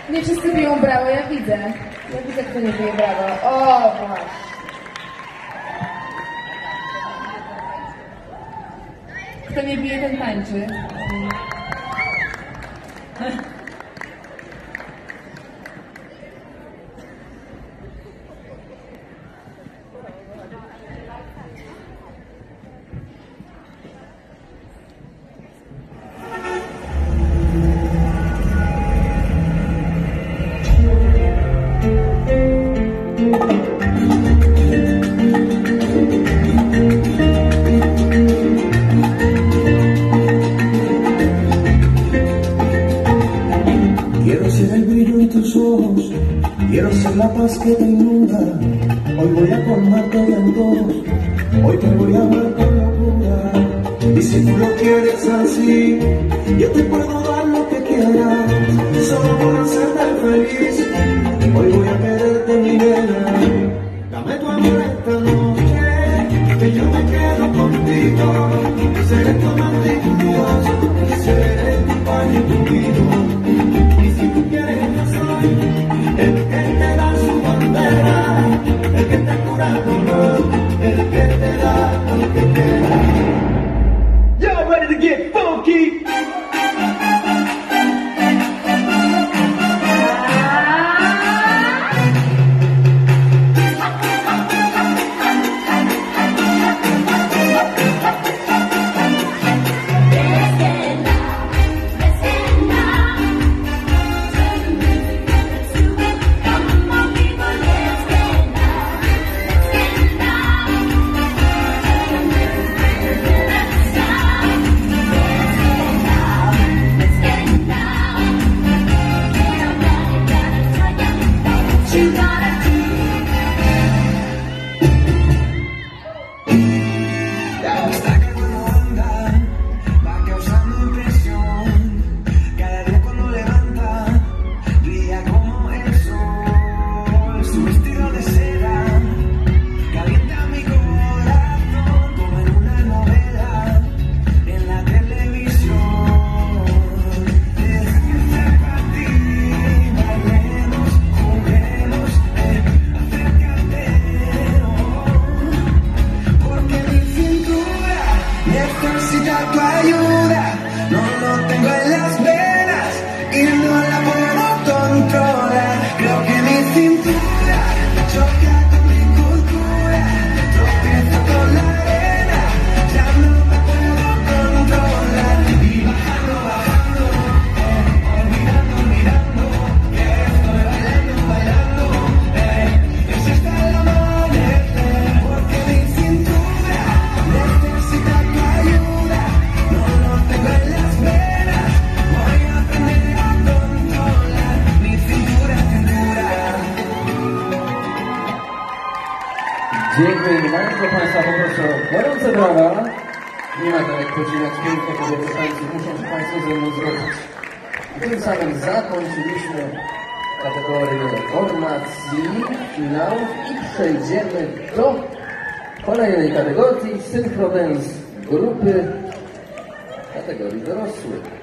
Nie wszyscy biją brawo, ja widzę. Ja widzę, kto nie bije brawo. O, właśnie. Kto nie bije, ten tańczy. Quiero ser el brillo en tus ojos, quiero ser la paz que te inunda. Hoy voy a colmarte de antojos, hoy te voy a amar con locura. Y si tú lo quieres así, yo te puedo dar lo que quieras, solo por hacerte feliz. Hoy voy a quererte, mi nena. Dame tu amor esta noche, que yo me quedo contigo. Seré tu amante y tu Dios, y seré tu padre y tu hijo. El que te da su bandera, el que te cura el dolor, el que te da lo que queda. Y'all ready to get funky? Necesita tu ayuda, no lo tengo en las venas y no la puedo controlar. Creo que mi cintura choca con mi cultura, tropiezo con la arena, ya no me puedo controlar. Y bajando, bajando, olvidando, mirando, estoy bailando, bailando, es hasta el amanecer, porque mi cintura necesita tu ayuda. No lo tengo en las venas, voy a aprender a controlar mi cintura, cintura. Dziękuję bardzo Państwa, poproszę o gorące brawa. Nie ma to jak podziwiać piękne kobiety tańców, muszą się Państwo ze mną zgodzić. I tym samym zakończyliśmy kategorię formacji, finałów i przejdziemy do kolejnej kategorii Synchrodance grupy kategorii dorosłych.